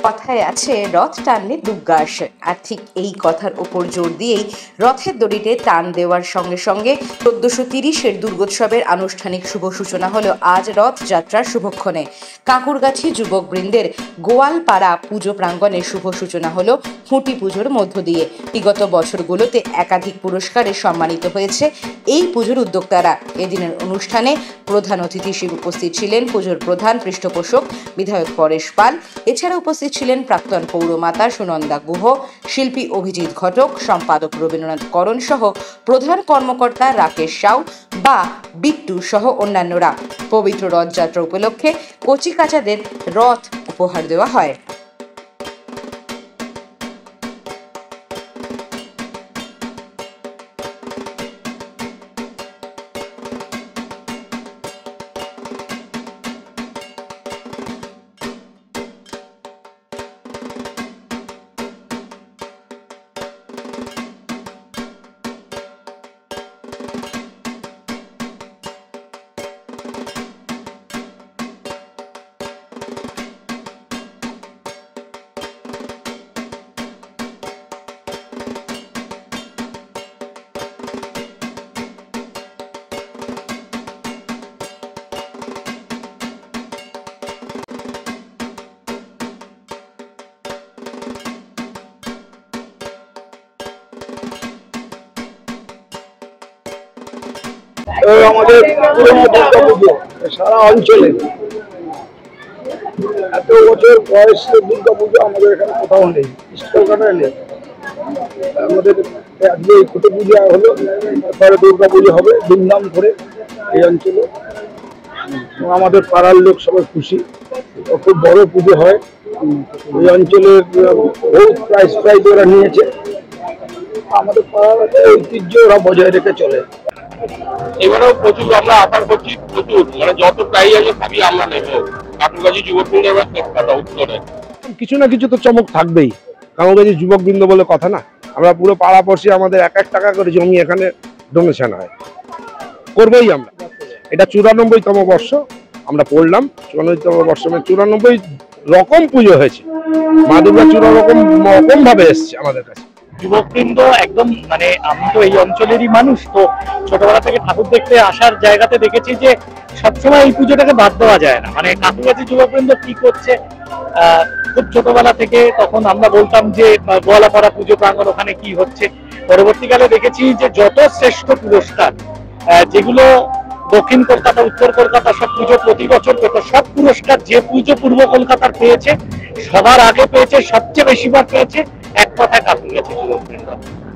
কথায় আছে রথ টানলে দুর্গা আসে, আর ঠিক এই কথার উপর জোর দিয়েই রথের দড়িতে টান দেওয়ার সঙ্গে সঙ্গে ১৪৩০-এর দুর্গোৎসবের আনুষ্ঠানিক শুভ সূচনা হলো আজ রথযাত্রার শুভক্ষণে। কাঁকুরগাছি যুবকবৃন্দের গোয়ালপাড়া পুজো প্রাঙ্গণে শুভ সূচনা হলো খুঁটি পুজোর মধ্য দিয়ে। বিগত বছরগুলোতে একাধিক পুরস্কারে সম্মানিত হয়েছে এই পুজোর উদ্যোক্তারা। এদিনের অনুষ্ঠানে প্রধান অতিথি হিসেবে উপস্থিত ছিলেন পুজোর প্রধান পৃষ্ঠপোষক বিধায়ক পরেশ পাল। এছাড়া উপস্থিত ছিলেন প্রাক্তন পৌরমাতা সুনন্দা গুহ, শিল্পী অভিজিৎ ঘটক, সম্পাদক রবীন্দ্রনাথ করণ সহ প্রধান কর্মকর্তা রাকেশ সাউ বা বিট্টু সহ অন্যান্যরা। পবিত্র রথযাত্রা উপলক্ষে কচিকাঁচাদের রথ উপহার দেওয়া হয়। আমাদের পুরনো দুর্গাপুজো সারা অঞ্চলে এত বছর বয়সের দুর্গাপুজো আমাদের এখানে কোথাও নেই, কলকাতায় নেই। আমাদের আজকে এই খুঁটি পুজো হলো, তারপরে দুর্গাপুজো হবে ধুমধাম করে এই অঞ্চলে। আমাদের পাড়ার লোক সবাই খুশি, খুব বড় পুজো হয় এই অঞ্চলের, বহুত প্রাইজ ওরা নিয়েছে। আমাদের পাড়ার ঐতিহ্য ওরা বজায় রেখে চলে। এবারেও প্রচুর আমরা আশা করছি, প্রচুর মানে যত প্রাইজ আছে সবই আমরা নেব। কাঁকুরগাছি যুবকবৃন্দ এবার কথা উত্তরে কিছু না কিছু তো চমক থাকবেই। কাঁকুরগাছি যুবকবৃন্দ বলে কথা না, আমরা পুরো পাড়াপড়শি আমাদের ১ টাকা করে জমি এখানে ডোনেশন হয়, করবোই আমরা। এটা ৯৪তম বর্ষ আমরা পড়লাম, ৯৪তম বর্ষ মানে ৯৪ রকম পুজো হয়েছে। মা দুর্গা ৯৪ ভাবে এসছে আমাদের কাছে। যুবকবৃন্দ একদম মানে আমি তো এই অঞ্চলেরই মানুষ, তো ছোটবেলা থেকে ঠাকুর দেখতে আসার জায়গাতে দেখেছি যে সবসময় এই পুজোটাকে বাদ দেওয়া যায় না। মানে কাঁকুরগাছি যুবকবৃন্দ কি করছে, খুব ছোটবেলা থেকে তখন আমরা বলতাম যে গোয়ালাপাড়া পুজো প্রাঙ্গণ ওখানে কি হচ্ছে। পরবর্তীকালে দেখেছি যে যত শ্রেষ্ঠ পুরস্কার যেগুলো দক্ষিণ কলকাতা, উত্তর কলকাতা সব পুজো প্রতি বছর পেত, সব পুরস্কার যে পুজো পূর্ব কলকাতার পেয়েছে সবার আগে পেয়েছে, সবচেয়ে বেশিবার পেয়েছে এক কথায় কাঁকুরগাছি যুবকবৃন্দ।